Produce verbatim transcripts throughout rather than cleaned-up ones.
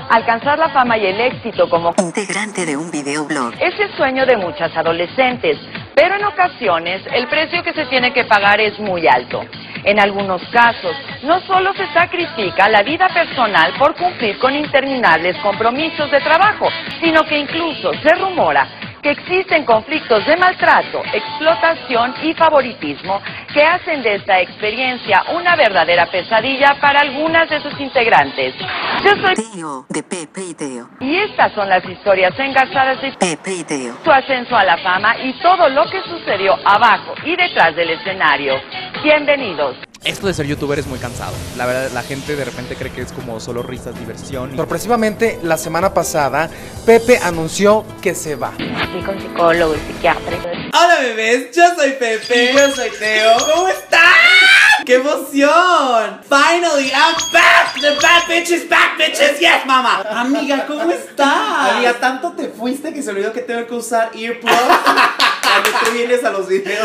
Alcanzar la fama y el éxito como integrante de un videoblog es el sueño de muchas adolescentes, pero en ocasiones el precio que se tiene que pagar es muy alto. En algunos casos, no solo se sacrifica la vida personal por cumplir con interminables compromisos de trabajo, sino que incluso se rumora que existen conflictos de maltrato, explotación y favoritismo que hacen de esta experiencia una verdadera pesadilla para algunas de sus integrantes. Yo soy Teo, de Pepe y Teo. Y estas son las historias engarzadas de Pepe y Teo. su ascenso a la fama y todo lo que sucedió abajo y detrás del escenario. Bienvenidos. Esto de ser youtuber es muy cansado. La verdad, la gente de repente cree que es como solo risas, diversión. Sorpresivamente, la semana pasada, Pepe anunció que se va. Estoy con psicólogo y psiquiatra. Hola bebés, yo soy Pepe. Y yo soy Teo. ¿Cómo están? ¡Qué emoción! Finally, I'm back! The bad bitches, back bitches, yes, mama. Amiga, ¿cómo estás? Amiga, tanto te fuiste que se olvidó que tengo que usar earplugs cuando tú vienes a los videos.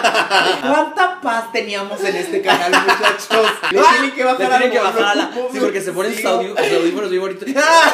¿Cuánta paz teníamos en este canal, muchachos? Le tienen que bajar, Le tienen que al bajar a la... volumen. Sí, porque se ponen sus Sí. audio- sus audífonos bien bonitos.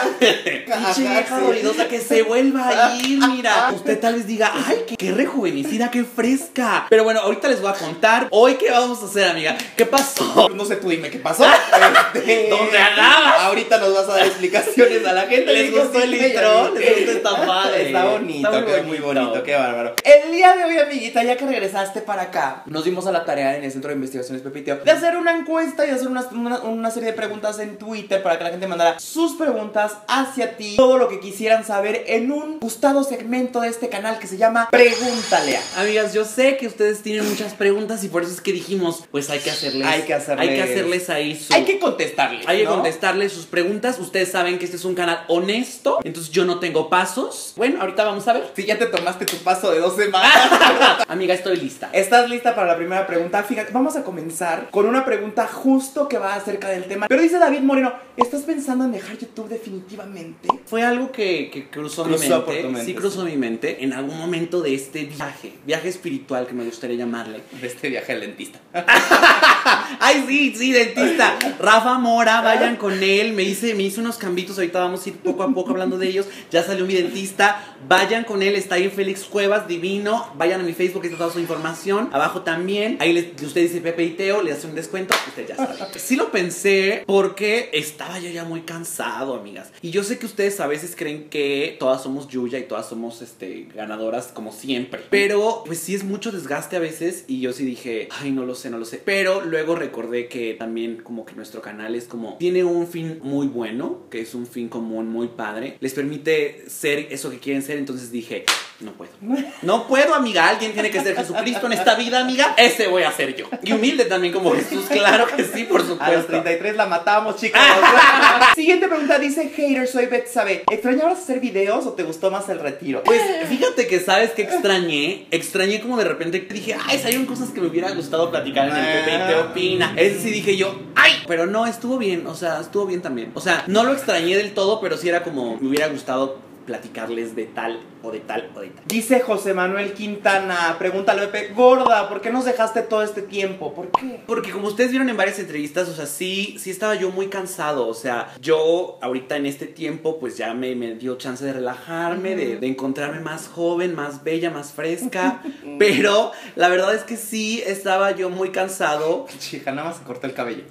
Pinche vieja ruidosa que se vuelva a ir, mira. Usted tal vez diga, ay, qué, qué rejuvenecida, qué fresca. Pero bueno, ahorita les voy a contar. Hoy, ¿qué vamos a hacer, amiga? ¿Qué pasó? No sé, tú dime qué pasó. Este, ¿Dónde andabas? Ahorita nos vas a dar explicaciones a la gente. ¿Les gustó el intro? ¿Les gustó esta padre? Está bonito, Está muy queda muy bonito. bonito, qué bárbaro. El día de hoy, amiguita, ya que regresaste para acá, nos dimos a la tarea en el Centro de Investigaciones Pepe y Teo de hacer una encuesta y hacer una, una, una serie de preguntas en Twitter para que la gente mandara sus preguntas hacia ti, todo lo que quisieran saber en un gustado segmento de este canal que se llama Pregúntale a. Amigas, yo sé que ustedes tienen muchas preguntas y por eso es que dijimos, pues hay que hacerles, Hay que hacerles- hay que hacerles ahí su... Hay que contestarles, Hay que ¿no? contestarles sus preguntas. Ustedes saben que este es un canal honesto, entonces yo no tengo pasos. Bueno, ahorita vamos a ver. Si ya te tomaste tu paso de dos semanas. Amiga, estoy lista. ¿Estás lista para la primera pregunta? Fíjate, vamos a comenzar con una pregunta justo que va acerca del tema. Pero dice David Moreno, ¿estás pensando en dejar YouTube definitivamente? Fue algo que, que cruzó, Cruzó mi por mente. tu mente, Sí, cruzó mi mente en algún momento de este viaje, viaje espiritual que me gustaría llamarle. De este viaje al dentista. Ay, sí, sí, dentista. Rafa Mora, vayan con él. Me hice, me hice unos cambitos. Ahorita vamos a ir poco a poco hablando de ellos. Ya salió mi dentista. Vayan con él. Está ahí en Félix Cuevas, divino. Vayan a mi Facebook, ahí está toda su información. Abajo también. Ahí les, usted dice Pepe y Teo, le hace un descuento. Usted ya sabe. Sí lo pensé porque estaba yo ya muy cansado, amigas. Y yo sé que ustedes a veces creen que todas somos Yuya y todas somos este, ganadoras como siempre. Pero pues sí es mucho desgaste a veces. Y yo sí dije, ay, no lo sé, no lo sé. Pero luego recordé que también como que nuestro canal es como, tiene un fin muy bueno, que es un fin común muy padre. Les permite ser eso que quieren ser. Entonces dije, no puedo. No puedo, amiga. Alguien tiene que ser Jesucristo en esta vida, amiga. Ese voy a ser yo. Y humilde también como Jesús. Claro que sí, por supuesto. A los treinta y tres la matamos, chicos. Siguiente pregunta dice Hater, soy Betsabe. ¿Extrañabas hacer videos o te gustó más el retiro? Pues fíjate que sabes que extrañé. Extrañé como de repente dije, ay, salieron cosas que me hubiera gustado platicar en el Pepe y Teo Opina. Ese sí dije yo, ay, pero no, estuvo bien. O sea, estuvo bien también. O sea, no lo extrañé del todo, pero sí era como, me hubiera gustado platicarles de tal o de tal o de tal. Dice José Manuel Quintana, pregúntale Pepe, gorda, ¿por qué nos dejaste todo este tiempo? ¿Por qué? Porque como ustedes vieron en varias entrevistas, o sea, sí, sí estaba yo muy cansado. O sea, yo ahorita en este tiempo pues ya me, me dio chance de relajarme, de, de encontrarme más joven, más bella, más fresca. Pero la verdad es que sí estaba yo muy cansado. Chica, nada más se cortó el cabello.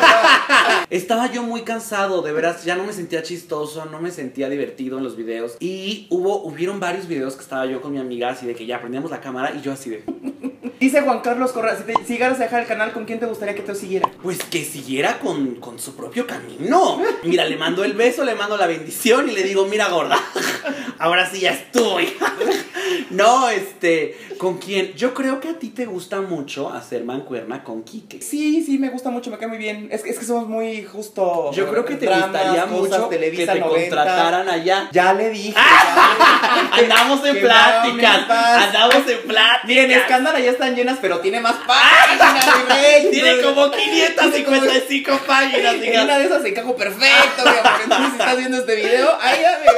Estaba yo muy cansado, de veras, ya no me sentía chistoso, no me sentía divertido en los videos. Y hubo, hubieron varios videos que estaba yo con mi amiga así de que ya prendíamos la cámara y yo así de... Dice Juan Carlos Correa, si, te, si llegaras a dejar el canal, ¿con quién te gustaría que te siguiera? Pues que siguiera con, con su propio camino. Mira, le mando el beso, le mando la bendición y le digo, mira gorda, ahora sí ya estoy. No, este, ¿con quién? Yo creo que a ti te gusta mucho hacer mancuerna con Quique. Sí, sí, me gusta mucho, me cae muy bien. Es que, es que somos muy justo. Yo creo que te dramas, gustaría cosas, mucho Televisa, que te noventa. contrataran allá. Ya le dije. Ya le dije. Andamos en Que pláticas, me paz. andamos en pláticas. Miren, Escándalo ya están llenas, pero tiene más páginas, mi rey. Tiene como quinientas cincuenta y cinco páginas, En digas. una de esas encajo perfecto, mi amor. Entonces, si estás viendo este video, ahí ya me ves un poquito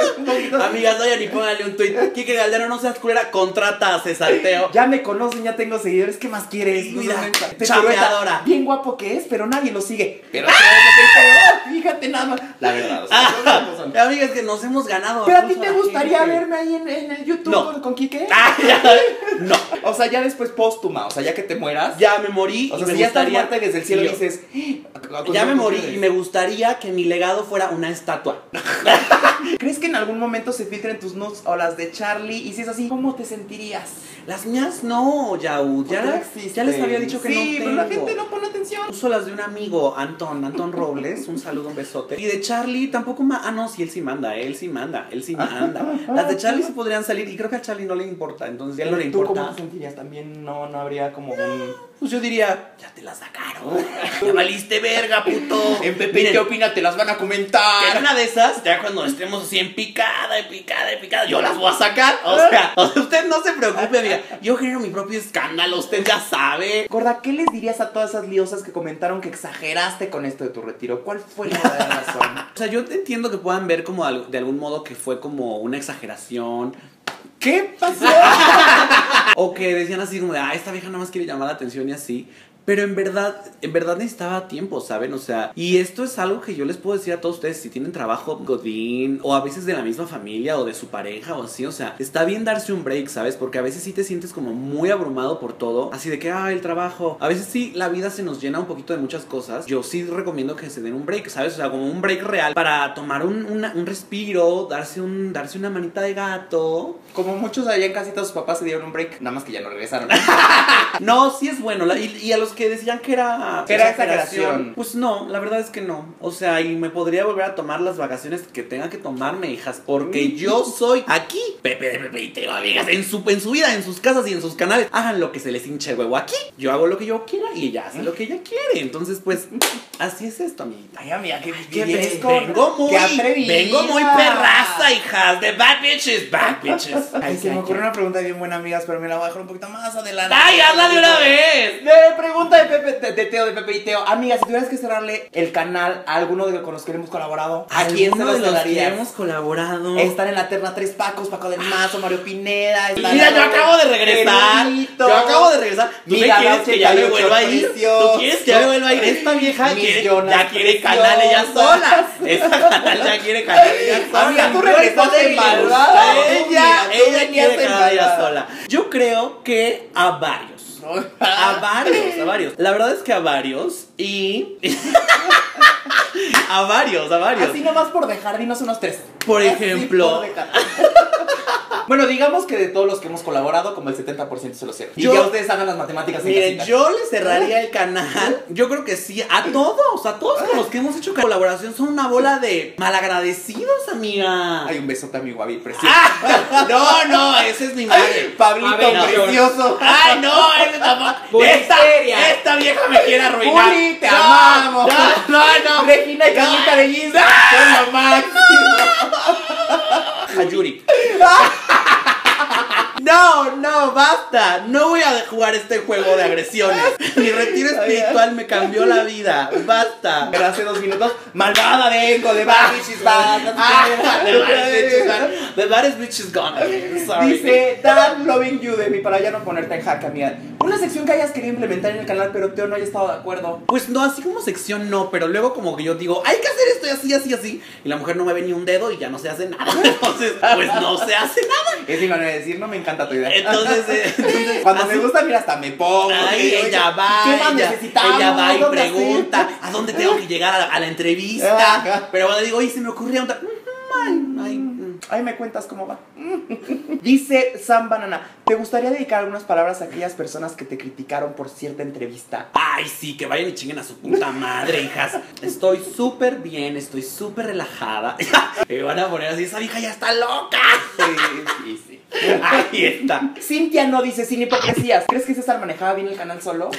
amiguitos. Amigas, vayan y pónganle un tweet. Kike Galdero, no seas culera, contrata a César Teo. Ya me conocen, ya tengo seguidores. ¿Qué más quieres? Mira, Te chapeadora. Bien guapo que es, pero nadie lo sigue. Pero fíjate nada más. La verdad, o sea, Ah, amigas, que nos hemos ganado. ¿pero a ti aplauso te la gustaría gente. verme ahí en, en el YouTube No. con, con Kike? Ah, ya. No. O sea, ya después póstuma, o sea, ya que te mueras. Ya me morí. O y sea, me si ya estás gustaría- muerta y desde el cielo Yo- dices. "Ah, Ya me con morí ustedes". y me gustaría que mi legado fuera una estatua. ¿Crees que en algún momento se filtren tus nudes o las de Charlie? Y si es así, ¿cómo te sentirías? Las mías no, Yaud. Ya, Porque la- existen. ya les había dicho que sí, no Sí, tengo. pero la gente no pone atención. Uso las de un amigo, Antón, Antón Robles. Un saludo, un besote. Y de Charlie tampoco ma- Ah, no, sí, él sí manda, él sí manda, él sí manda. Las de Charlie sí podrían salir y creo que a Charlie no le importa. Entonces, él no le ¿Tú cómo importa. te sentirías? También no, no habría como un... Pues yo diría, ya te la sacaron. Ya valiste verga, puto. En Pepe, Miren, ¿qué opina? Te las van a comentar. que en una de esas, ya cuando estemos así en picada, en picada, en picada, yo las voy a sacar. O sea, o sea, usted no se preocupe, amiga. Yo genero mi propio escándalo, usted ya sabe. Gorda, ¿qué les dirías a todas esas liosas que comentaron que exageraste con esto de tu retiro? ¿Cuál fue la verdadera razón? O sea, yo entiendo que puedan ver como al- de algún modo que fue como una exageración. ¿Qué pasó? O que decían así como de, ah, esta vieja nada más quiere llamar la atención y así. Pero en verdad, en verdad necesitaba tiempo, ¿saben? O sea, y esto es algo que yo les puedo decir a todos ustedes, si tienen trabajo godín, o a veces de la misma familia, o de su pareja, o así, o sea, está bien darse un break, ¿sabes? Porque a veces sí te sientes como muy abrumado por todo, así de que, ah, el trabajo. A veces sí, la vida se nos llena un poquito de muchas cosas. Yo sí recomiendo que se den un break, ¿sabes? O sea, como un break real para tomar un, una- un respiro, darse, un, darse una manita de gato. Como muchos allá en casita, sus papás se dieron un break, nada más que ya no regresaron. No, sí es bueno. la- Y, y a los que decían que era, Que era exageración. pues no, la verdad es que no. O sea, y me podría volver a tomar las vacaciones que tenga que tomarme, hijas. Porque yo soy aquí, Pepe de Pepe y Teo, amigas, en su, en su vida, en sus casas y en sus canales. Hagan lo que se les hinche el huevo aquí. Yo hago lo que yo quiera y ella hace lo que ella quiere. Entonces, pues, así es esto, amiguita. Ay, amiga, qué, Que vienes ve- con- vengo muy, qué atrevida. vengo muy perraza, hijas. De bad bitches, bad bitches. Ay, se me ocurrió una pregunta bien buena, amigas, pero me la voy a dejar un poquito más adelante. ¡Ay, hazla de una vez! De pregunta de Pepe, de, de Teo, de Pepe y Teo. Amiga, si tuvieras que cerrarle el canal a alguno de los con los que hemos colaborado, ¿a quién se ¿Alguno los de los que darías? hemos colaborado? Están en la terna Tres Pacos, Paco del Mazo, Mario Pineda. están Mira, yo Raúl acabo de regresar. Erudito. Yo acabo de regresar. ¿Tú Mira, me quieres la que ya me ochenta y ocho vuelva a ir? precioso. ¿Tú quieres que ya me vuelva a ir? Esta vieja Mis quiere, Jonas ya quiere preciosas. canal ella sola. Esta canal ya quiere canal ella sola. Amiga, tú Yo regresaste estoy malvada. Ella, Mira, tú ella venías quiere en canal ella malvada. sola. Yo creo que a varios. A varios, a varios. La verdad es que a varios y... a varios, a varios. Así nomás por dejar, dinos unos tres. Por Así ejemplo... por dejar. Bueno, digamos que de todos los que hemos colaborado, como el setenta por ciento se lo cierro. Y Yo- ya ustedes hagan las matemáticas en Miren, casita. yo le cerraría el canal. Yo creo que sí, a todos, a todos con los que hemos hecho colaboración son una bola de malagradecidos, amiga. Hay un besote a mi guavi precioso. Ah, no, no, ese es mi madre. Pablito A ver, no. precioso. Ay, no, ese tampoco. Muy Esta, seria. esta vieja me quiere arruinar. Juli, te No, amamos. No, no, no. Regina y Carlita de Giz son lo máximo. Hayuri. No, no, basta. No voy a jugar este juego de agresiones. Mi retiro espiritual me cambió la vida. Basta. Pero hace dos minutos, malvada vengo de Bad Bitches Bad. Ah, the baddest bitch is gone. The baddest bitch is gone. Sorry. Dice Dan Loving You de mí para ya no ponerte en jaque, amiga. Una sección que hayas querido implementar en el canal, pero Teo no haya estado de acuerdo. Pues no, así como sección no, pero luego como que yo digo, hay que hacer esto y así, así, así. Y la mujer no me ve ni un dedo y ya no se hace nada. Entonces, pues no se hace nada. Es mi manera de decir, no me encanta tu idea. Entonces, eh, entonces Cuando así- me gusta, mira, hasta me pongo. Ay, digo, ella oye, va, ¿qué más ella, necesitamos? ella va y ¿Dónde pregunta hacer? a dónde tengo que llegar a la, a la entrevista. Ajá. Pero cuando digo, oye, se me ocurría un tal- Ay, ay, mm. Ay, me cuentas cómo va. Dice Sam Banana, ¿te gustaría dedicar algunas palabras a aquellas personas que te criticaron por cierta entrevista? Ay, sí, que vayan y chinguen a su puta madre, hijas. Estoy súper bien, estoy súper relajada. Me van a poner así, esa vieja ya está loca. Sí, sí, sí. Ahí está. Cintia no dice sin hipocresías. ¿Crees que César manejaba bien el canal solo?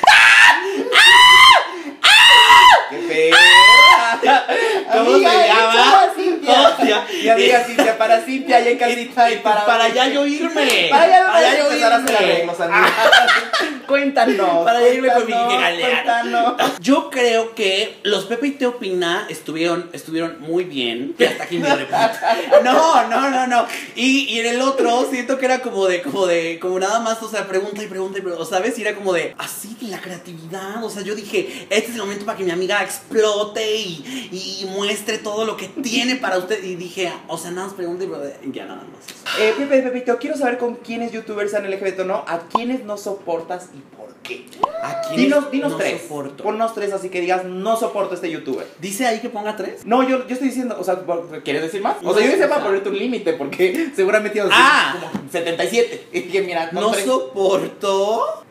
¡Qué perra! ¿Cómo Amiga, se llama? échala, Cintia. Hostia. Mi amiga Cintia, para Cintia allá en casita y, para... para ya yo irme. Para ya no Para empezar a hacer irme. arreglos, amiga. Cuéntanos. Para irme con mi cuéntanos, galeana. cuéntanos. Yo creo que los Pepe y Teo Pina estuvieron, estuvieron muy bien. Y hasta aquí me repito. No, no, no, no. Y, y en el otro siento que era como de, como de, como nada más, o sea, pregunta y pregunta y pregunta, ¿sabes? Y era como de, así de la creatividad. O sea, yo dije, este es el momento para que mi amiga explote y, y, y muestre todo lo que tiene para usted. Y dije, o sea, nada más pregunta y pregunta. Y ya nada más. Eh, Pepe, Pepe, Teo, quiero saber con quiénes youtubers sean L G B T o no, a quiénes no soportas y por qué. ¿A quién Dinos, dinos no tres. soporto? Ponnos tres así que digas, no soporto a este youtuber. ¿Dice ahí que ponga tres? No, yo, yo estoy diciendo, o sea, ¿quieres decir más? O sea, No, yo decía o para sea- ponerte un límite, porque seguramente ibas a decir Ah. como setenta y siete. Y que mira, No tres. soporto.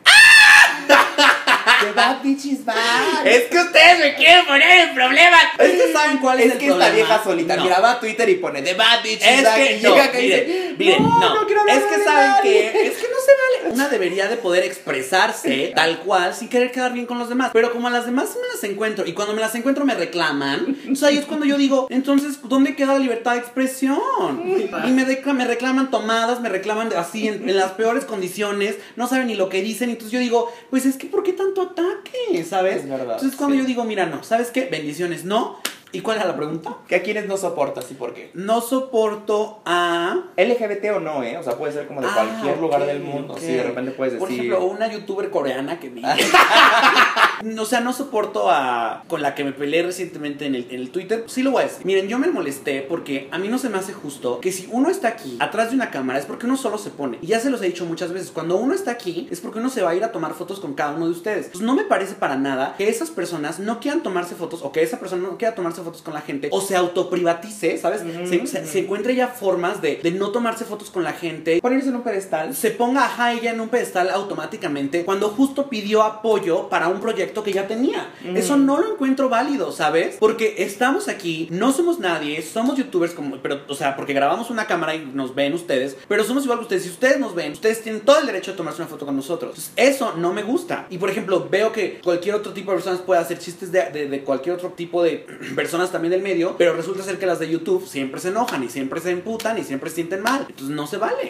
The bad bitches bad. Es que ustedes me quieren poner en problemas. Es que saben cuál es, Es el que problema. esta vieja solita, No. mira, va a Twitter y pone The bad bitches Es bad. que y no, llega acá y miren, dice, miren, no, no, no quiero hablar es que de saben nadie. que es que no se vale. Una debería de poder expresarse tal cual sin querer quedar bien con los demás. Pero como a las demás me las encuentro y cuando me las encuentro me reclaman, o sea, ahí es cuando yo digo, entonces, ¿dónde queda la libertad de expresión? Y me, recla- me reclaman tomadas, me reclaman así en, en las peores condiciones, no saben ni lo que dicen. Entonces yo digo, pues es que ¿por qué tanto ataque? ¿Sabes? Es verdad, Entonces cuando sí. yo digo, mira, no, ¿sabes qué? Bendiciones, no. ¿Y cuál era la pregunta? Que a quiénes no soportas y por qué. No soporto a... L G B T o no, ¿eh? O sea, puede ser como de Ah, cualquier lugar ok, del mundo. ok. Sí, de repente puedes decir. Por ejemplo, una youtuber coreana que vi. O sea, no soporto a... Con la que me peleé recientemente en el, en el Twitter. Sí lo voy a decir. Miren, yo me molesté porque a mí no se me hace justo que si uno está aquí, atrás de una cámara, es porque uno solo se pone. Y ya se los he dicho muchas veces. Cuando uno está aquí, es porque uno se va a ir a tomar fotos con cada uno de ustedes. Pues no me parece para nada que esas personas no quieran tomarse fotos o que esa persona no quiera tomarse fotos con la gente o se autoprivatice, ¿sabes? Ujú, se, se, ujú. se encuentre ya formas de, de no tomarse fotos con la gente. Ponerse en un pedestal. Se ponga ajá ella en un pedestal automáticamente cuando justo pidió apoyo para un proyecto que ya tenía. Mm. Eso no lo encuentro válido, ¿sabes? Porque estamos aquí, no somos nadie, somos youtubers como, pero, o sea, porque grabamos una cámara y nos ven ustedes, pero somos igual que ustedes. Si ustedes nos ven, ustedes tienen todo el derecho de tomarse una foto con nosotros. Entonces, eso no me gusta. Y por ejemplo, veo que cualquier otro tipo de personas puede hacer chistes de, de, de cualquier otro tipo de personas también del medio, pero resulta ser que las de YouTube siempre se enojan y siempre se emputan y siempre se sienten mal. Entonces no se vale.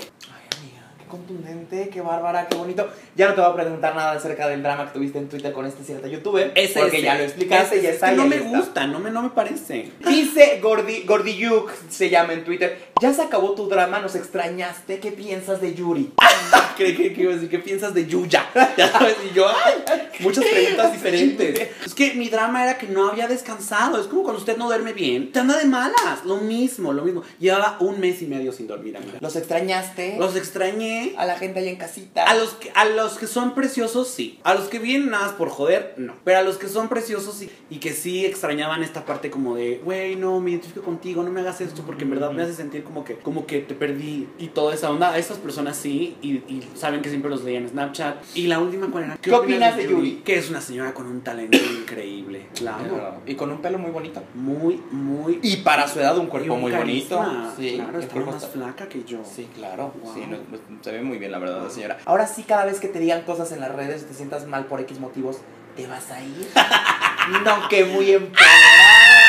Qué contundente, qué bárbara, qué bonito. Ya no te voy a preguntar nada acerca del drama que tuviste en Twitter con este cierto youtuber. Es porque ese. ya lo explicaste, Es- ya es está. que no y me ahí está. gusta, no me, no me parece. Dice Gordi, Gordiyuk, se llama en Twitter. Ya se acabó tu drama, nos extrañaste. ¿Qué piensas de Yuri? ¿Qué, qué, qué iba a decir? ¿Qué piensas de Yuya? Ya sabes, y yo, ay, muchas preguntas diferentes. Es que mi drama era que no había descansado. Es como cuando usted no duerme bien, te anda de malas. Lo mismo, lo mismo. Llevaba un mes y medio sin dormir, amiga. ¿Los extrañaste? Los extrañé. A la gente allá en casita. A los, que, a los que son preciosos, sí. A los que vienen nada más por joder, no. Pero a los que son preciosos sí. Y que sí extrañaban esta parte como de, güey, no, me identifico contigo, no me hagas esto porque en verdad me hace sentir como que, como que te perdí. Y toda esa onda. A esas personas sí. Y, y saben que siempre los veía en Snapchat. Y la última, ¿cuál era? ¿Qué opinas de Yuri? Que es una señora con un talento increíble. La amo. Claro. Y con un pelo muy bonito. Muy, muy. Y para su edad un y cuerpo un muy carisma. bonito. Sí, Claro, el está cuerpo más está- flaca que yo. Sí, claro. Wow. Sí, no, no, se ve muy bien la verdad, la señora. Ahora sí, cada vez que te digan cosas en las redes y te sientas mal por X motivos, ¿te vas a ir? No, que muy empoderada.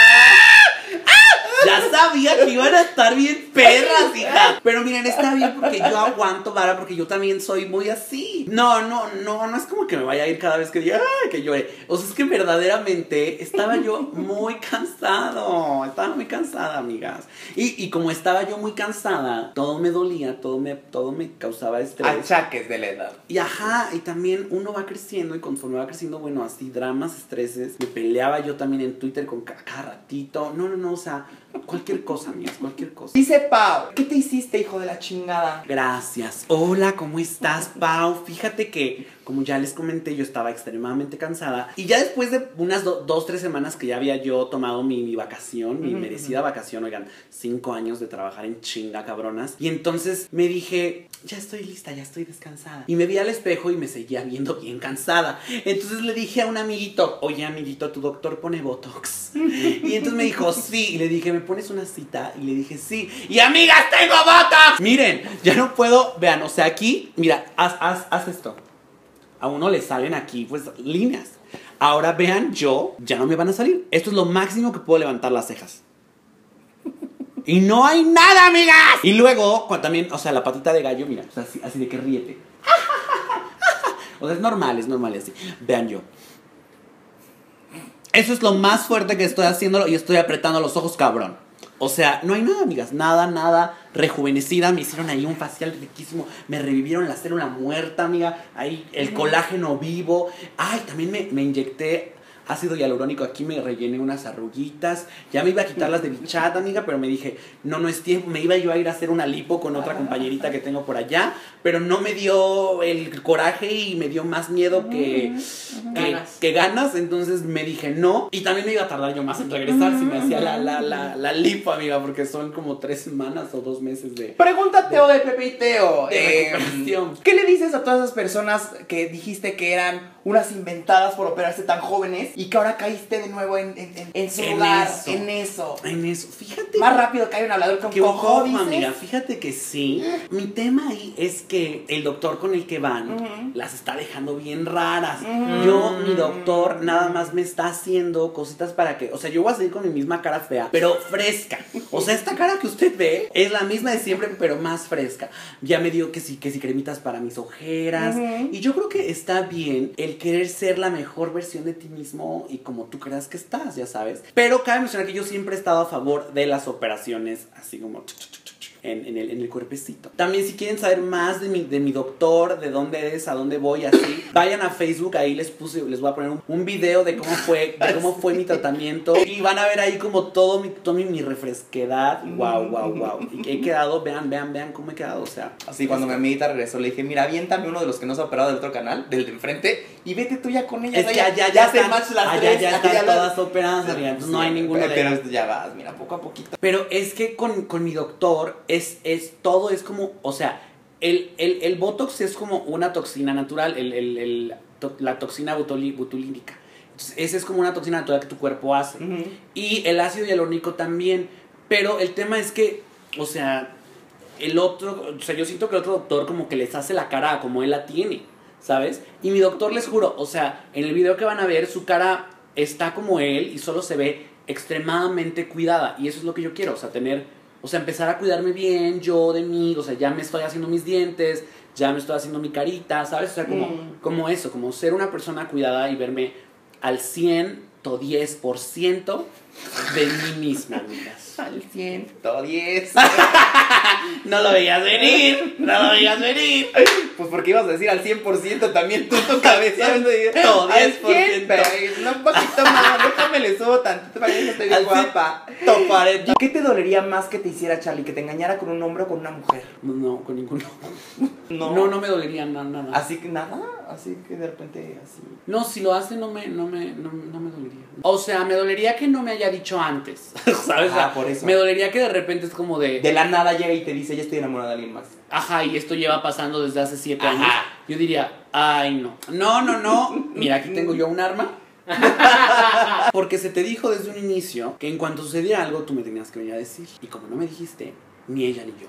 Ya sabía que iban a estar bien perras, hija. Pero miren, está bien porque yo aguanto vara, porque yo también soy muy así. No, no, no, no es como que me vaya a ir cada vez que diga, ay, que llore. O sea, es que verdaderamente estaba yo muy cansado. Estaba muy cansada, amigas. Y, y como estaba yo muy cansada, todo me dolía, todo me, todo me causaba estrés. Achaques de la edad. Y ajá, y también uno va creciendo y conforme va creciendo, bueno, así dramas, estreses. Me peleaba yo también en Twitter con ca- cada ratito. No, no, no, o sea, cualquier cosa, amigas, cualquier cosa. Dice Pau, ¿qué te hiciste, hijo de la chingada? Gracias. Hola, ¿cómo estás, Pau? Fíjate que, como ya les comenté, yo estaba extremadamente cansada. Y ya después de unas do- dos, tres semanas que ya había yo tomado mi, mi vacación, mi Ujú, merecida vacación, oigan, cinco años de trabajar en chinga, cabronas. Y entonces me dije, ya estoy lista, ya estoy descansada. Y me vi al espejo y me seguía viendo bien cansada. Entonces le dije a un amiguito, oye, amiguito, tu doctor pone Botox. Y entonces me dijo, sí. Y le dije, ¿me pones una cita? Y le dije, sí. Y amigas, tengo Botox. Miren, ya no puedo, vean, o sea, aquí, mira, haz, haz, haz esto. A uno le salen aquí, pues, líneas. Ahora vean, yo, ya no me van a salir. Esto es lo máximo que puedo levantar las cejas. Y no hay nada, amigas. Y luego, cuando también, o sea, la patita de gallo, mira, o sea, así, así de que ríete. O sea, es normal, es normal y así. Vean yo. Eso es lo más fuerte que estoy haciéndolo y estoy apretando los ojos, cabrón. O sea, no hay nada, amigas, nada, nada rejuvenecida. Me hicieron ahí un facial riquísimo. Me revivieron la célula muerta, amiga. Ahí el colágeno vivo. Ay, también me, me inyecté ácido hialurónico. Aquí me rellené unas arruguitas. Ya me iba a quitar las de bichat, amiga, pero me dije, no, no es tiempo. Me iba yo a ir a hacer una lipo con otra compañerita que tengo por allá, pero no me dio el coraje y me dio más miedo que, que, ganas. que ganas. Entonces me dije no. Y también me iba a tardar yo más en regresar si me hacía la, la, la, la lipo, amiga, porque son como tres semanas o dos meses de... Pregunta Teo de, de Pepe y Teo. De eh, recuperación. ¿Qué le dices a todas esas personas que dijiste que eran unas inventadas por operarse tan jóvenes y que ahora caíste de nuevo en, en, en, en su en lugar, eso. en eso? En eso, fíjate. Más rápido cae un hablador que un cojo, dices. Amiga, fíjate que sí. Mi tema ahí es que el doctor con el que van uh-huh. las está dejando bien raras. Uh-huh. Yo, mi doctor, nada más me está haciendo cositas para que, o sea, yo voy a seguir con mi misma cara fea, pero fresca. O sea, esta cara que usted ve es la misma de siempre, pero más fresca. Ya me dio que sí, que sí cremitas para mis ojeras. Uh-huh. Y yo creo que está bien el querer ser la mejor versión de ti mismo y como tú creas que estás, ya sabes. Pero cabe mencionar que yo siempre he estado a favor de las operaciones así como en, en, el, en el cuerpecito. También si quieren saber más de mi, de mi doctor, de dónde es, a dónde voy, así, vayan a Facebook, ahí les puse, les voy a poner un, un video de cómo fue, de cómo fue mi tratamiento. Y van a ver ahí como todo mi, todo mi, mi refresquedad. Wow, wow, wow. Y he quedado, vean, vean, vean cómo he quedado, o sea. Así cuando mi amiguita regresó le dije, mira, aviéntame uno de los que no se ha operado del otro canal, del de enfrente, y vete tú ya con ella. Es o sea, que allá ya, ya, ya se están, match las allá tres, ya están allá todas las... operadas, sí, entonces sí, no hay ninguna pero, de pero ya vas, mira, poco a poquito. Pero es que con, con mi doctor es, es todo es como, o sea, el, el, el Botox es como una toxina natural, el, el, el, to, la toxina butuli, butulínica. Entonces, esa es como una toxina natural que tu cuerpo hace. Uh-huh. Y el ácido hialurónico también. Pero el tema es que, o sea, el otro, o sea, yo siento que el otro doctor como que les hace la cara como él la tiene, ¿sabes? Y mi doctor, les juro, o sea, en el video que van a ver, su cara está como él y solo se ve extremadamente cuidada. Y eso es lo que yo quiero, o sea, tener... O sea, empezar a cuidarme bien, yo de mí, o sea, ya me estoy haciendo mis dientes, ya me estoy haciendo mi carita, ¿sabes? O sea, como, mm. como eso, como ser una persona cuidada y verme al ciento diez por ciento de mí misma, amigas. Al ciento diez. No lo veías venir, no lo veías venir. Pues porque ibas a decir al cien por ciento también tú tu cabeza. Al diez por ciento. No, un poquito más, déjame le subo tantito para que estoy bien guapa. Toparé. ¿Qué te dolería más que te hiciera Charlie? ¿Que te engañara con un hombre o con una mujer? No, con ninguno. No, no, no me dolería nada, nada. Así que nada, así que de repente así. No, si lo hace no me, no me, no, no me dolería. O sea, me dolería que no me haya dicho antes, ¿sabes? Ah, por eso. Me dolería que de repente es como de... De la nada llega y te dice, ya estoy enamorada de alguien más. Ajá, y esto lleva pasando desde hace siete Ajá. años. Yo diría, ay no. No, no, no. Mira, aquí tengo yo un arma. Porque se te dijo desde un inicio que en cuanto sucediera algo tú me tenías que venir a decir. Y como no me dijiste, ni ella ni yo.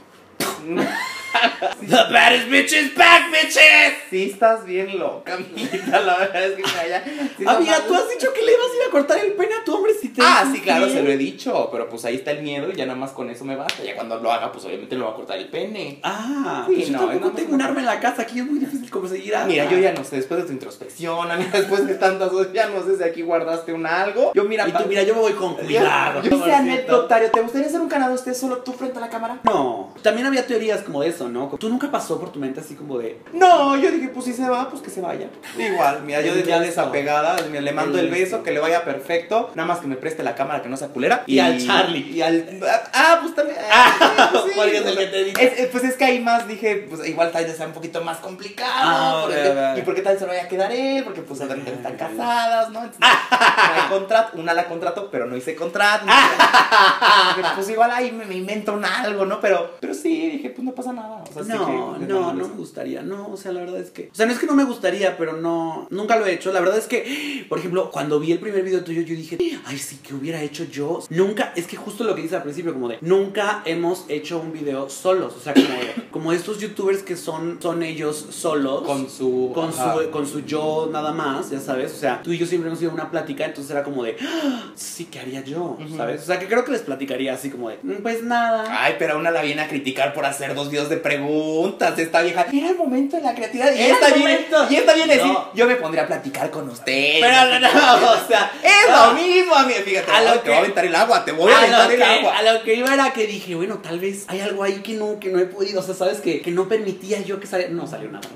The baddest bitch is back, bitches. Sí estás bien loca, amiguita, la verdad es que vaya. Sí, amiga, tú has dicho que le ibas a ir a cortar el pene a tu hombre si te... Ah, sí, claro, se lo he dicho, pero pues ahí está el miedo y ya nada más con eso me basta. Ya cuando lo haga, pues obviamente le va a cortar el pene. Ah, sí, pues yo no, tampoco no, tengo no, un no. arma en la casa, aquí es muy difícil conseguir arma. Mira, yo ya no sé, después de tu introspección, amiga, después de tantas cosas, ya no sé si aquí guardaste un algo. Yo, mira, y tú, mira, yo me voy con cuidado. Yo, yo sé anecdotario, ¿te gustaría hacer un canal de usted solo tú frente a la cámara? No, también había teorías como de eso, ¿no? ¿Tú nunca pasó por tu mente así como de... No, yo dije, pues si se va, pues que se vaya. Igual, mira, yo El ya beso. desapegada, le mando El el beso, beso. que le vaya perfecto, nada más que me preste la cámara, que no sea culera. Y al Charlie. Y al... Ah, pues también... Ah, sí, ¿cuál es pues, el que te dijo? es, es, Pues es que ahí más dije, pues igual tal vez sea un poquito más complicado. Ah, porque, ok, ok. Y porque tal vez se lo vaya a quedar él, porque pues de repente están casadas, ¿no? Entonces, no hay contrato, una la contrato, pero no hice contrato. ¿No? Pero, pues igual ahí me, me invento un algo, ¿no? Pero, pero sí, dije, pues no pasa nada. O sea, sí No, que- no, no me gustaría, no, o sea, la verdad es que... O sea, no es que no me gustaría, pero no, nunca lo he hecho. La verdad es que, por ejemplo, cuando vi el primer video tuyo, yo dije, ay, sí, ¿qué hubiera hecho yo? Nunca, es que justo lo que dice al principio, como de, nunca hemos hecho un video solos, o sea, como de, como estos youtubers que son, son ellos solos. Con su... Con ajá. su, con su yo nada más, ya sabes. O sea, tú y yo siempre hemos ido a una plática, entonces era como de, ¡ah! Sí, ¿qué haría yo? Ujú. ¿Sabes? O sea, que creo que les platicaría así como de, "Mm, pues nada. Ay, pero una la viene a criticar por hacer dos videos de preguntas. Esta vieja. Era el momento de la creatividad. Y Era esta el viene, momento. y esta viene a decir, No. yo me pondría a platicar con ustedes. Pero no, no, o sea, es no. lo mismo, amiga. Fíjate, A lo te que- voy a aventar el agua, te voy a A aventar lo, el que, agua. a lo que iba era que dije, bueno, tal vez hay algo ahí que no, que no he podido, o sea, sabes que, que no permitía yo que saliera. No salió nada.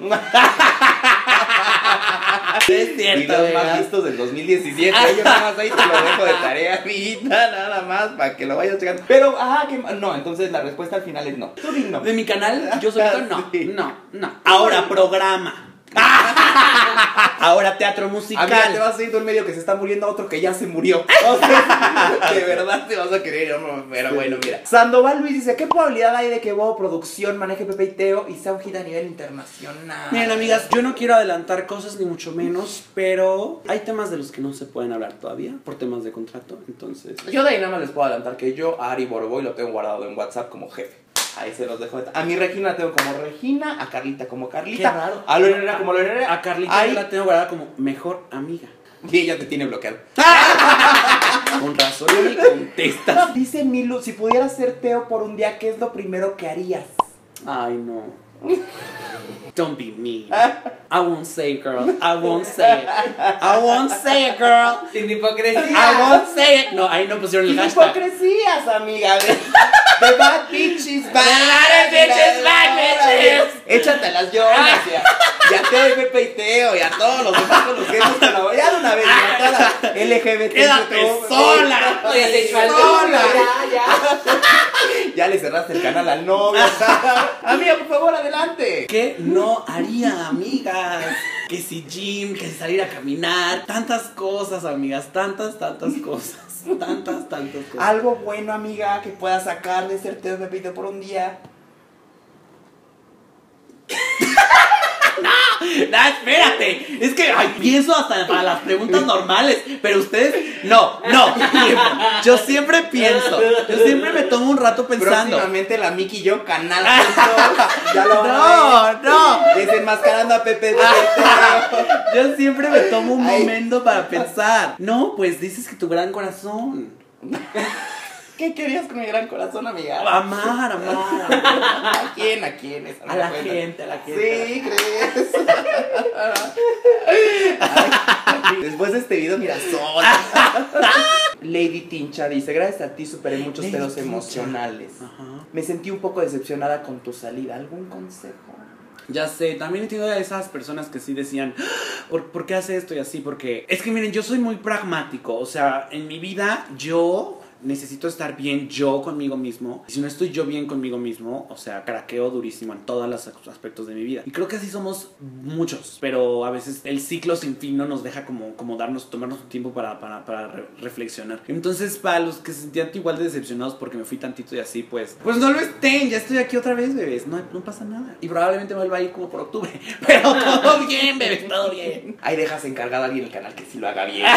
Es cierto, Videos más ¿verdad? vistos del dos mil diecisiete. Yo nada más ahí te lo dejo de tarea, amiguita, nada más, para que lo vayas checando. Pero, ajá, que no, entonces la respuesta al final es no. Tú di no. De mi canal, yo solito no, Sí. no, no. Ahora, programa. Ahora, teatro musical. Amiga, te vas a ir de un medio que se está muriendo a otro que ya se murió. O sea, de verdad te vas a querer, no, pero bueno, mira. Sandoval Luis dice, ¿qué probabilidad hay de que Bobo Producción maneje Pepe y Teo y sea un hit a nivel internacional? Miren, amigas, yo no quiero adelantar cosas ni mucho menos, pero hay temas de los que no se pueden hablar todavía por temas de contrato, entonces... Yo de ahí nada más les puedo adelantar que yo a Ari Boroboy lo tengo guardado en WhatsApp como jefe. Ahí se los dejo. A mi Regina la tengo como Regina, a Carlita como Carlita. Qué raro. A Lorena como Lorena. A Carlita Ahí, yo la tengo guardada como mejor amiga. y ella te tiene bloqueado. Con razón no me contestas. Dice Milu, si pudieras ser Teo por un día, ¿qué es lo primero que harías? Ay, no. Don't be mean. I won't say it, girl. I won't say it. I won't say it, girl. Sin hipocresía. I won't say it. No, ahí no pusieron el Sin hashtag. hipocresías, amiga. De, de bad bitches, bad, bad bitches, bad bitches. Échatelas yo, ya. Ya Teo y Pepe y Teo y a todos los demás con los que hemos colaborado. Ya de una vez, ya toda L G B T. Quédate YouTube. sola. No, ya te echo al Sola. Ya, ya. Ya le cerraste el canal al novio. Amiga, por favor, adelante. ¿Qué no haría, amigas? Que si gym, que si salir a caminar. Tantas cosas, amigas. Tantas, tantas cosas. Tantas, tantas cosas. Algo bueno, amiga, que puedas sacar de ser Teo y Pepe y Teo por un día. No, espérate. Es que ay, pienso hasta para las preguntas normales. Pero ustedes, no, no. Yo siempre pienso. Yo siempre me tomo un rato pensando. Próximamente la Miki y yo, canal juntos. Ya lo van a No, ver. no. Desenmascarando a Pepe de Yo siempre me tomo un Ay. momento para pensar. No, pues dices que tu gran corazón. ¿Qué querías con mi gran corazón, amiga? Amar, amar, amar. ¿A quién? ¿A quién? Esa no A la cuenta. gente, a la gente. Sí, ¿crees? Ay, después de este video, mira, sola. Lady Tincha dice, gracias a ti superé muchos Lady pedos Tincha. emocionales. Ajá. Me sentí un poco decepcionada con tu salida. ¿Algún consejo? Ya sé, también entiendo a esas personas que sí decían, ¿por, ¿por qué hace esto y así? Porque es que miren, yo soy muy pragmático, o sea, en mi vida yo necesito estar bien yo conmigo mismo. Y si no estoy yo bien conmigo mismo, o sea, craqueo durísimo en todos los aspectos de mi vida. Y creo que así somos muchos, pero a veces el ciclo sin fin no nos deja como, como darnos, tomarnos un tiempo para, para, para re reflexionar. Entonces, para los que se sentían igual de decepcionados porque me fui tantito y así, pues, pues no lo estén, ya estoy aquí otra vez, bebés, no, no pasa nada. Y probablemente me vuelva a ir como por octubre, pero todo bien, bebés, todo bien. Ahí dejas encargado a alguien el canal que sí lo haga bien.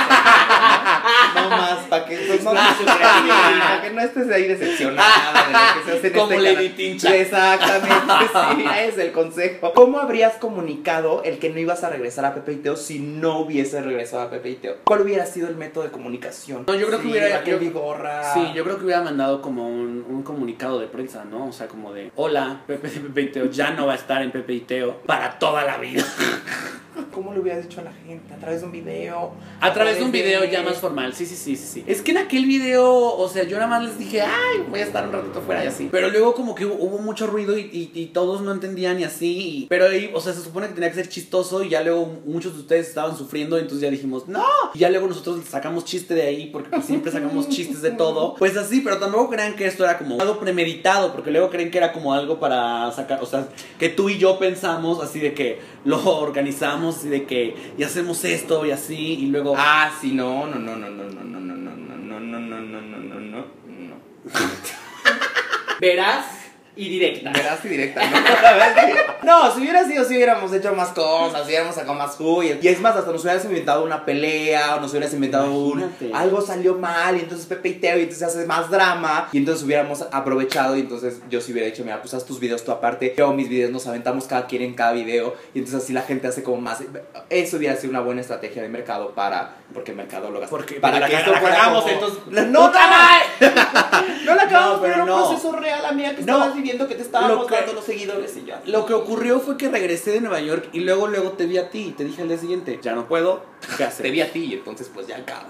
No más, para que pues, no, para que no estés ahí decepcionada de lo que se hace en Como este Lady canal. Tincha. Exactamente, sí, ese es el consejo. ¿Cómo habrías comunicado el que no ibas a regresar a Pepe y Teo si no hubiese regresado a Pepe y Teo? ¿Cuál hubiera sido el método de comunicación? No, yo creo que Sí, hubiera- Raquel yo- Vigorra. Sí, yo creo que hubiera mandado como un, un comunicado de prensa, ¿no? O sea, como de, hola, Pepe de Pepe y Teo ya no va a estar en Pepe y Teo para toda la vida. ¿Cómo le hubieras dicho a la gente? ¿A través de un video? A través de un video ya más formal, sí, sí, sí, sí, sí. Es que en aquel video, o sea, yo nada más les dije, ay, voy a estar un ratito fuera y así. Pero luego como que hubo, hubo mucho ruido y, y, y todos no entendían y así. Y, pero ahí, o sea, se supone que tenía que ser chistoso y ya luego muchos de ustedes estaban sufriendo, entonces ya dijimos, no. Y ya luego nosotros sacamos chiste de ahí porque pues, siempre sacamos chistes de todo. Pues así, pero tampoco crean que esto era como algo premeditado, porque luego creen que era como algo para sacar, o sea, que tú y yo pensamos así de que lo organizamos y de que y hacemos esto y así y luego Ah, sí, no, no, no, no, no, no, no, no, no, no, no, no, no, no, no, no, no. verás y directa. Veraz y directa, ¿no? No, si hubiera sido, si hubiéramos hecho más cosas, si hubiéramos sacado más jugo. Y es más, hasta nos hubieras inventado una pelea, o nos hubieras inventado un... Algo salió mal, y entonces Pepe y Teo, y entonces hace más drama. Y entonces hubiéramos aprovechado, y entonces yo sí hubiera dicho, mira, pues haz tus videos tú aparte, yo mis videos, nos aventamos cada quien en cada video. Y entonces así la gente hace como más... Eso hubiera sido una buena estrategia de mercado para... Porque mercadólogas. Porque para la que que esto la fuera cagamos, como- entonces... No, no, no, no la acabamos, No, pero pero era un no. proceso real, amiga, que No. estabas viviendo, que te estábamos Lo que- dando los seguidores y ya. Lo que ocurrió fue que regresé de Nueva York y luego, luego te vi a ti y te dije al día siguiente, ya no puedo, ¿qué hacer? Te vi a ti y entonces pues ya acabas.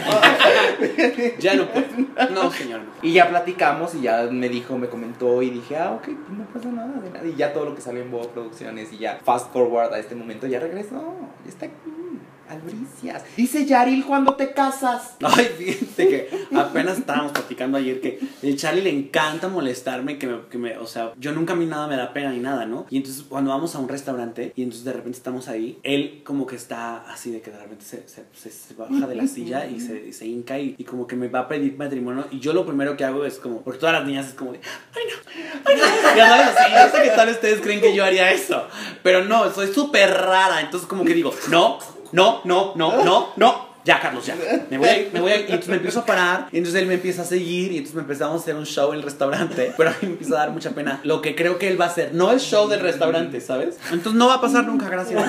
Ya no puedo. No, señor, no. Y ya platicamos y ya me dijo, me comentó y dije, ah, ok, pues no pasa nada de nada. Y ya todo lo que salió en Bobo Producciones y ya fast forward a este momento ya regresó, ya está aquí. Albricias. Dice Yaril, ¿cuándo te casas? Ay, fíjate que apenas estábamos platicando ayer que a Charlie le encanta molestarme, que me, que me, o sea, yo nunca a mí nada me da pena ni nada, ¿no? Y entonces cuando vamos a un restaurante y entonces de repente estamos ahí, él como que está así de que de repente se, se, se, se baja de la silla y se, y se hinca y, y como que me va a pedir matrimonio y yo lo primero que hago es como, porque todas las niñas es como de, ay no, ay no, ya sabes así, yo sé que tal ustedes creen que yo haría eso, pero no, soy súper rara, entonces como que digo, no, no, no, no, no, no. Ya, Carlos, ya. Me voy a ir, me voy a ir. Y entonces me empiezo a parar. Y entonces él me empieza a seguir. Y entonces me empezamos a hacer un show en el restaurante. Pero a mí me empieza a dar mucha pena lo que creo que él va a hacer. No el show del restaurante, ¿sabes? Entonces no va a pasar nunca, gracias.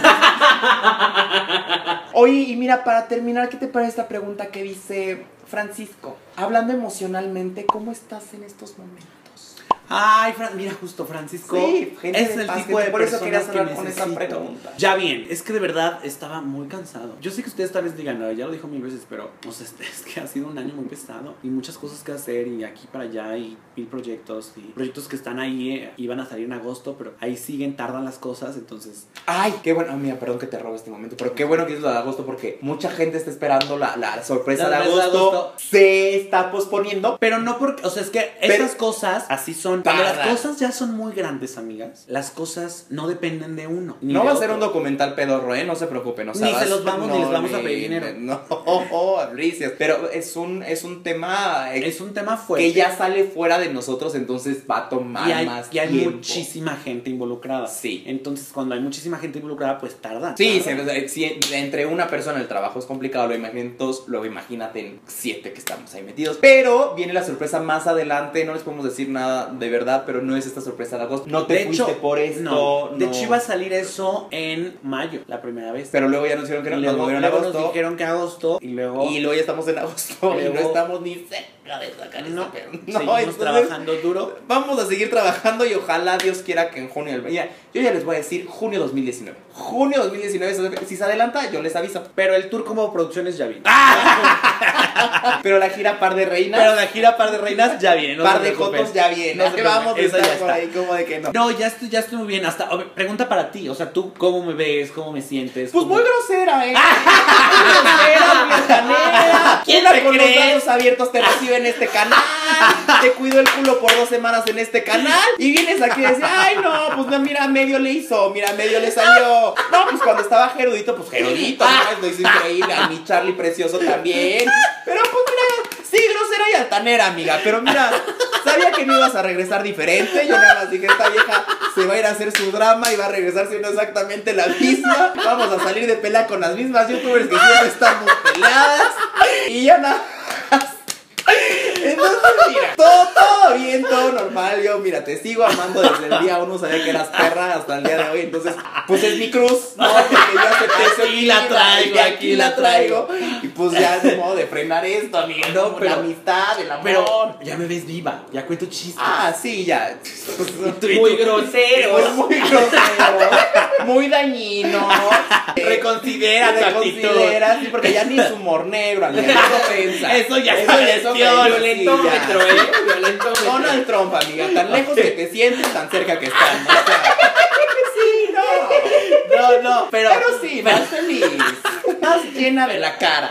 Oye, y mira, para terminar, ¿qué te parece esta pregunta que dice Francisco? Hablando emocionalmente, ¿cómo estás en estos momentos? Ay, Fran, mira, justo Francisco Sí, gente es de el paz, tipo de por eso personas querías que hablar con esa necesito. pregunta. Ya bien, es que de verdad estaba muy cansado. Yo sé que ustedes tal vez digan, no, ya lo dijo mil veces, pero o sea, es que ha sido un año muy pesado y muchas cosas que hacer y aquí para allá y mil proyectos y proyectos que están ahí, eh, iban a salir en agosto, pero ahí siguen, tardan las cosas, entonces... Ay, qué bueno. Ah, mira, perdón que te robe este momento, pero qué bueno que es lo de agosto porque mucha gente está esperando la, la sorpresa La de, sorpresa de agosto. agosto. Se está posponiendo. Pero no porque, o sea, es que Pero- esas cosas así son. Cuando las Tardan. cosas ya son muy grandes, amigas, las cosas no dependen de uno. ni No de va a ser otro. un documental pedorro, ¿eh? No se preocupen. O sea, Ni va se a los ser- vamos, ni les vamos a pedir dinero. No, oh, oh, Albricias. Pero es un, es un tema eh, Es un tema fuerte. que ya sale fuera de nosotros, entonces va a tomar y hay, más y hay tiempo. muchísima gente involucrada. Sí. Entonces, cuando hay muchísima gente involucrada, pues tarda. Sí, tarda. se- si entre una persona el trabajo es complicado, lo imaginen todos, luego imagínate en siete que estamos ahí metidos. Pero viene la sorpresa más adelante, no les podemos decir nada de verdad, pero no es esta sorpresa de agosto. No te De fuiste hecho, por esto. no. De no. hecho, iba a salir eso en mayo, la primera vez. Pero luego ya nos dijeron que no, Y nos luego, movieron a luego agosto. nos dijeron que agosto y luego... Y luego ya estamos en agosto y Luego- no estamos ni cerca de sacar no, esta pero no, seguimos entonces, trabajando duro. Vamos a seguir trabajando y ojalá Dios quiera que en junio del... Mira, yo ya les voy a decir junio dos mil diecinueve. Junio dos mil diecinueve, si se adelanta, yo les aviso. Pero el tour como producciones ya viene. Pero la gira Par de Reinas... Pero la gira Par de Reinas ya viene. No Par se de preocupen. Jotos ya viene. No se preocupen, Vamos a eso estar ya por está. ahí como de que no. No, ya estoy, ya estoy muy bien. Hasta, a ver, pregunta para ti. O sea, ¿tú cómo me ves? ¿Cómo me sientes? Pues ¿Cómo- muy grosera, ¿eh? Muy grosera, muy altanera. ¿Quién Una te con cree? los brazos abiertos te recibe en este canal. Te cuido el culo por dos semanas en este canal. Y vienes aquí a decir, ay, no, pues no, mira, medio le hizo, mira, medio le salió. No, pues cuando estaba Gerudito, pues Gerudito, ¿sabes? Lo hizo increíble. A mi Charlie Precioso también. Pero pues mira, sí, grosera y altanera, amiga. Pero mira, sabía que no ibas a regresar diferente. Yo nada más dije, esta vieja se va a ir a hacer su drama y va a regresar siendo exactamente la misma. Vamos a salir de pelea con las mismas youtubers que siempre estamos peleadas. Y ya nada. Entonces, mira, todo, todo bien, todo normal. Yo, mira, te sigo amando desde el día uno. Sabía que eras perra hasta el día de hoy. Entonces, pues es mi cruz, ¿no? Porque yo acepté ese Aquí la traigo, y aquí la traigo. Y pues ya es modo de frenar esto, amiga. No, No, pero- la amistad, el amor. Pero ya me ves viva. Ya cuento chistes. Ah, sí, ya. Muy grosero. Muy, muy grosero. Muy dañino. Reconsidera tu actitud. Reconsidera, sí, porque ya ni es humor negro, amiga. Es ofensa. Eso ya Eso es es ofensión. ofensa, Violentómetro, sí, ya. ¿eh? Violentómetro. Donald Trump, amiga. Tan lejos que te sientes, tan cerca que están. O sea, sí, no. No, no, pero... Pero sí, más feliz. Más llena de la cara.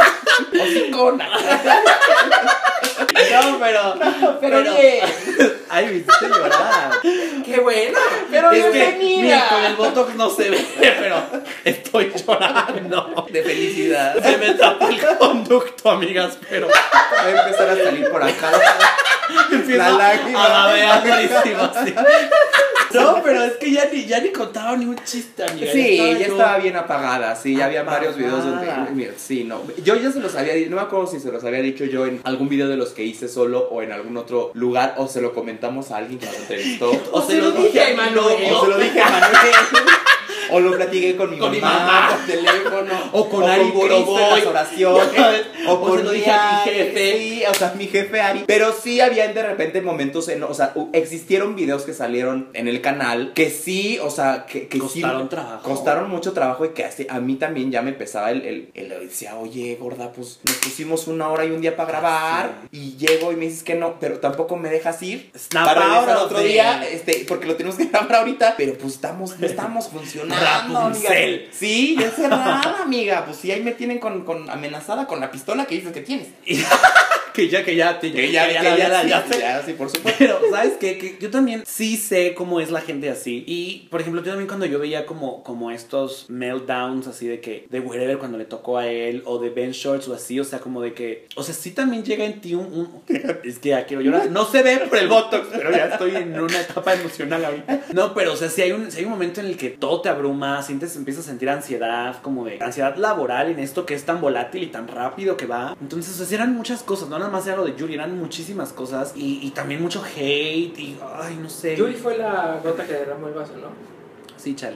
Hocicona. No, pero... Pero bien. Ay, me hiciste llorar. ¡Qué bueno! Pero Es que, bienvenida. mira, con el botox no se ve, pero estoy llorando. De felicidad. Se me tapó el conducto, amigas, pero Va a empezar a salir por acá. empieza La lágrima. a babear durísimo, así. No, pero es que ya ni, ya ni contaba ni un chiste, amiga. Sí, ya yo- estaba bien apagada, sí, ya había Apagada. varios videos donde, mira, sí, no, yo ya se los había dicho, no me acuerdo si se los había dicho yo en algún video de los que hice solo o en algún otro lugar, o se lo comentamos a alguien que nos entrevistó, O se lo dije a Emanuel. o se lo dije a Manuel, o lo platiqué con mi Con mi mamá, mamá. por teléfono, O con Ari Cristo en Boroboy. las oraciones, o, O con se lo dije a mi Ari, jefe. sí, o sea, mi jefe Ari, pero sí habían de repente momentos, en, o sea, u- existieron videos que salieron en el canal que sí, o sea, que, que Costaron sí, trabajo. costaron mucho trabajo y que así, a mí también ya me pesaba el, el, el, decía, oye, gorda, pues nos pusimos una hora y un día para grabar y llego y me dices que no, pero tampoco me dejas ir Snap para regresar out of otro the- día, este, porque lo tenemos que grabar ahorita, pero pues estamos, no estamos funcionando, amiga. Rapunzel. Sí, ya cerrada, amiga, pues sí, ahí me tienen con, con amenazada con la pistola que dices que tienes. Que ya, que ya, te, Que ya, que que la- ya, la- sí, ya sé. ya, sí, por supuesto. Pero, ¿sabes qué? Que yo también sí sé cómo es la gente así. Y, por ejemplo, yo también cuando yo veía como, como estos meltdowns así de que, de Wherever cuando le tocó a él, o de Ben Shorts o así, o sea, como de que, o sea, sí también llega en ti un, un- es que ya quiero llorar. No se ve por el botox, pero ya estoy en una etapa emocional ahorita. No, pero, o sea, sí hay un, sí hay un momento en el que todo te abruma, sientes, empiezas a sentir ansiedad, como de ansiedad laboral en esto que es tan volátil y tan rápido que va. Entonces, o sea, sí eran muchas cosas, no nada más era lo de Yuri, eran muchísimas cosas y, y también mucho hate y, ay, no sé. Yuri fue la gota que derramó el vaso, ¿no? Sí, Charlie.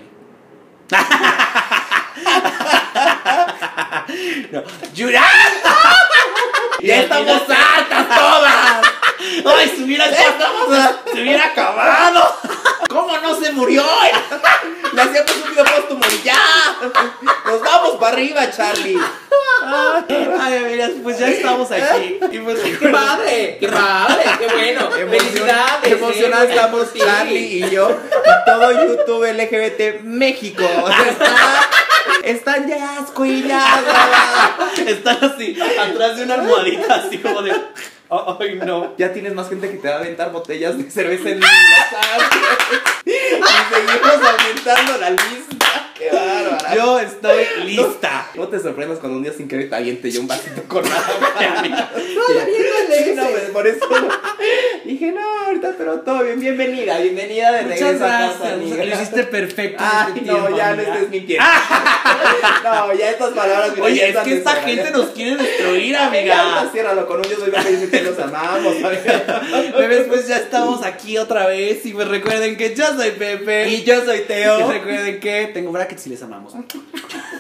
No. ¡Yuri! ¡Ya estamos hartas todas! ¡Ay, se hubiera, se hubiera acabado! ¿Cómo no se murió? Le hacíamos un video póstumo y ya. Nos vamos para arriba, Charlie. Ay, mira, pues ya estamos aquí. Y pues, ¡Qué padre! ¡Qué padre! ¡Qué bueno! ¡Felicidades! Emocionados eh, estamos sí. Charlie y yo y todo YouTube L G B T México. O sea, está- están ya escuillados. están así, atrás de una almohadita, así como de. Ay, no. Ya tienes más gente que te va a aventar botellas de cerveza en la sangre. Y seguimos aumentando la lista. Qué bárbara. Yo estoy lista. No te sorprendas cuando un día sin querer te aviente yo un vasito con agua. Sí, No, pues por eso dije, no, ahorita, pero todo bien, bienvenida, bienvenida de Muchas regreso a casa, gracias. amiga. Lo hiciste perfecto. en Ay, este no, tiempo, ya amiga. no estés mintiendo. No, ya estas palabras. mira, ya Oye, es están que esta desarrolladas. gente nos quiere destruir, Ya, amiga. ciérralo con un yo soy bebé y dice que los amamos, amiga. Bebés, pues ya estamos aquí otra vez. Y pues recuerden que yo soy Pepe. Y yo soy Y Teo. recuerden que tengo brackets y les amamos.